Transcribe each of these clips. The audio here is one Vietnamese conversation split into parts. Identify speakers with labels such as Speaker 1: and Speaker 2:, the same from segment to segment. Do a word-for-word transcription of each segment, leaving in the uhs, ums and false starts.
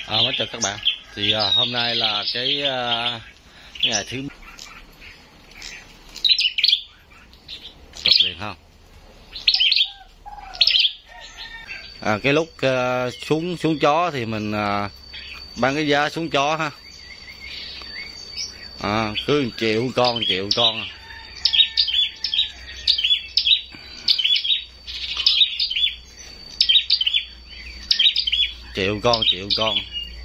Speaker 1: À, mến chào các bạn. Thì à, hôm nay là cái à, ngày thứ chụp liền không? À, cái lúc à, xuống xuống chó thì mình à, bán cái giá xuống chó ha. À, cứ một triệu con, một triệu con. Triệu con, triệu con.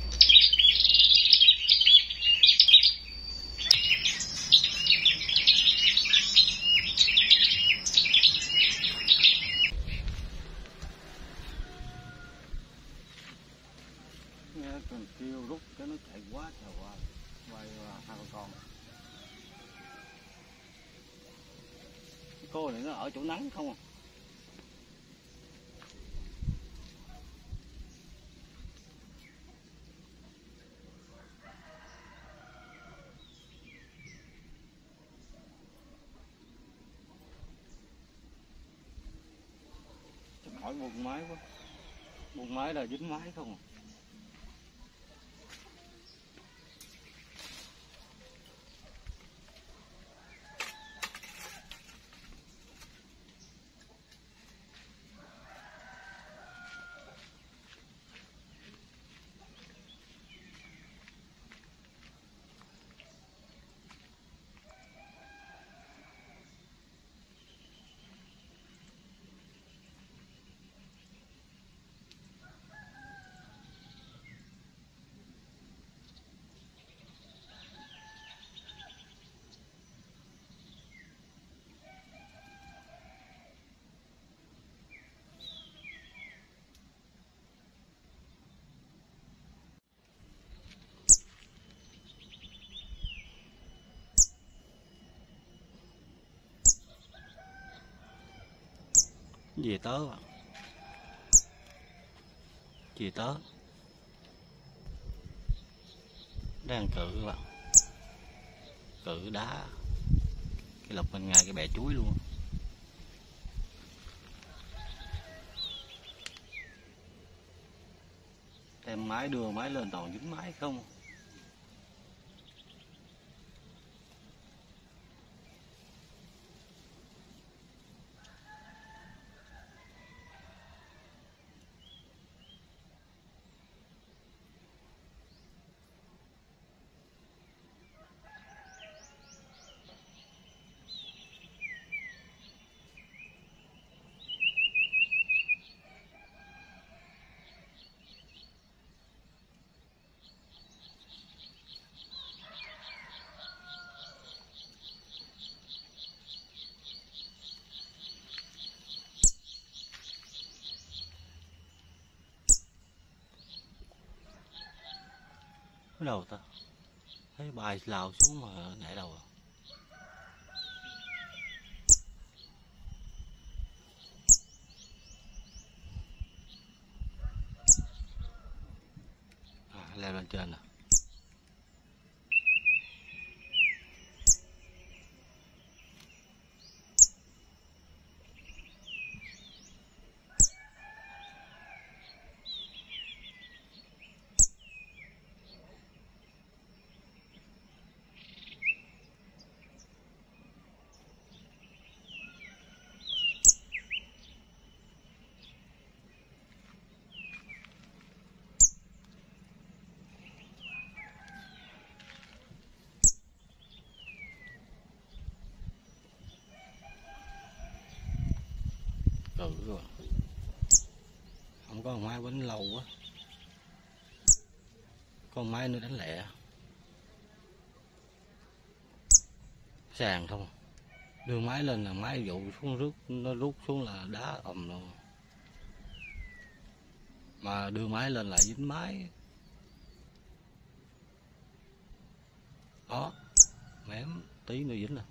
Speaker 1: Nghe con kêu rút cái nó chạy quá trời qua quay hai con. Cái cô này nó ở chỗ nắng không à? Hỏi buồn máy quá, buồn máy là dính máy không à. Về tớ à. Về tớ đang cự các bạn, cự đá cái lục bên ngay cái bè chuối luôn. Đem máy đưa máy lên toàn dính máy không. Ở đâu ta? Thấy bài lào xuống mà nãy đâu à? À, leo lên trên nè. Cự rồi. Không có máy quánh lâu quá. Con máy nữa đánh lẹ. Sàn không. Đưa máy lên là máy dụ xuống rút, nó rút xuống là đá ầm luôn. Mà đưa máy lên lại dính máy. Đó, mém tí nữa dính nè.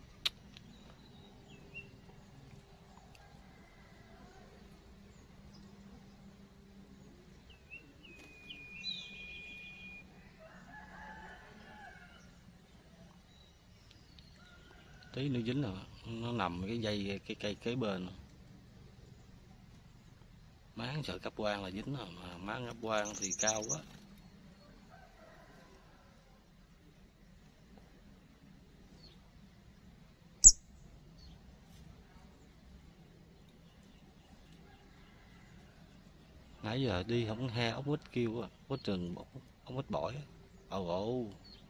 Speaker 1: Tí nữa dính rồi, nó nằm cái dây cái cây kế bên. Máng sợi cáp quang là dính rồi, mà máng cáp quang thì cao quá. nãy giờ đi không he ốc quýt kêu à, quá trình ốc quýt bỏi. Ồ ồ.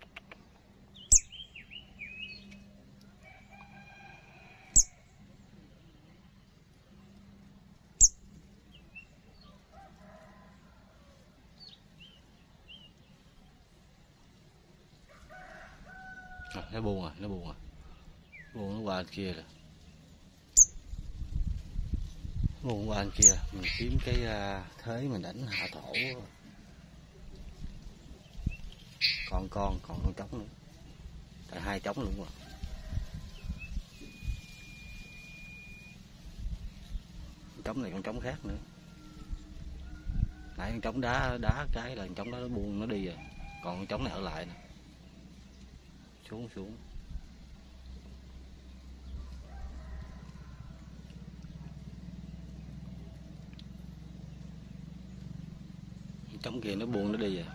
Speaker 1: À, nó buông à, nó buông à, buông nó qua anh kia rồi, buông qua anh kia, mình kiếm cái uh, thế mình đánh hạ thổ, còn con còn con trống nữa, tại hai trống luôn rồi, con trống này con trống khác nữa, nãy con trống đá đá cái là con trống đó nó buông nó đi rồi, còn con trống này ở lại nè, xuống xuống. Trống kia nó buông nó đi rồi.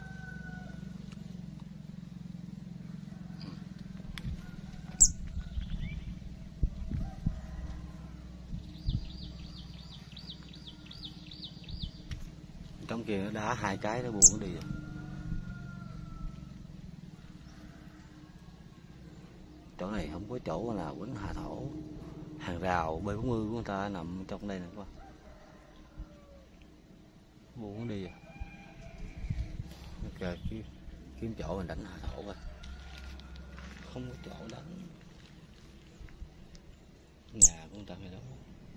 Speaker 1: Trống kia nó đá hai cái nó buông nó đi rồi. Chỗ này không có chỗ nào quýnh hạ thổ, hàng rào B bốn mươi của người ta nằm trong đây nè các bạn, buông nó đi rồi. Ok, kiếm, kiếm chỗ mình đánh hạ thổ rồi, không có chỗ đánh, nhà của người ta này đó.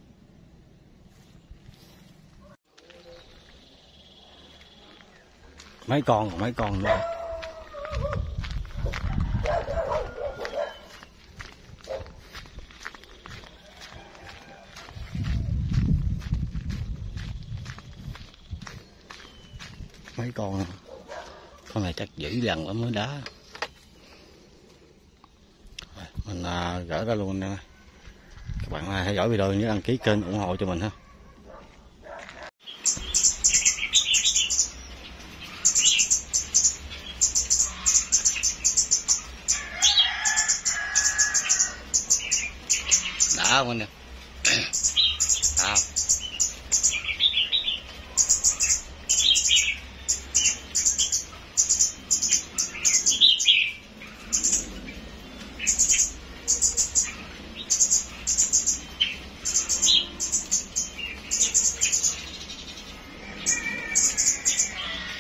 Speaker 1: Mấy con còn mấy con nữa. Mấy con, con này chắc dữ dằn lắm mới đá. Mình à, gỡ ra luôn nè. Các bạn theo dõi video nhớ đăng ký kênh ủng hộ cho mình ha. Đã không anh nè. À.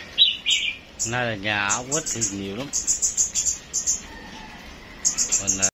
Speaker 1: Nay là nhà ốc quýt thì nhiều lắm. Mình